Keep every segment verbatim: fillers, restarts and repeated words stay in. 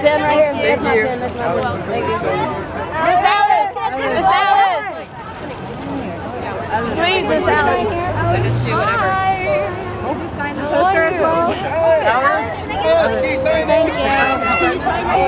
pin right here. That's my pin. That's my pin. Thank you. Miss Alice. Miss Alice. Please, Miss Alice. So just do whatever. Sign the poster as well. Alice? Alice, can you sign Thank you. it? Can you sign it?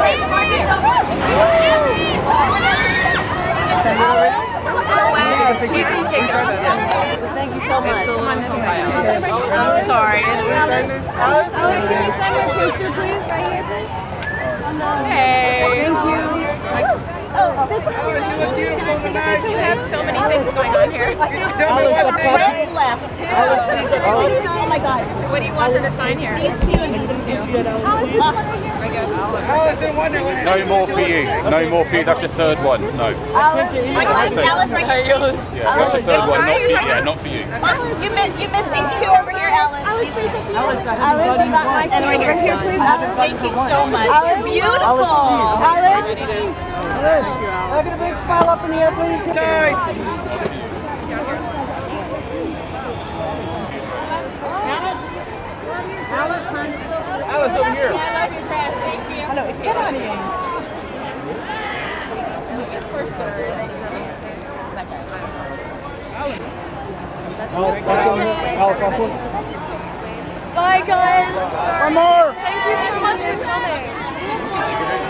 She can take care of it. Thank you so much. It's on this file. I'm sorry. Alice, can you sign my poster, please? Right here, please. Hey. Thank you. Oh, this one. Alice, you look beautiful tonight. We have so many things going on here. Tell me what Friends left. Oh my God. What do you want her to sign here? These two and these two. Alice, this one right here. I guess. Alice in Wonderland. No more for you. No more for you. That's your third one. No. Alice, Alice right here. Yeah, that's your third one. Not for you. Yeah, not for you. You missed, you missed these two over here, Alice. These two. Alice, Alice, and right here, please. Thank you so much. You're beautiful. Alice. Look at a big smile up in the air, please. Night. Alice, honey. Alice, over here. I love your dress. Thank you. Hello, come on in. Alice, Alice, last one. Bye, guys. One more. Thank you so much for coming.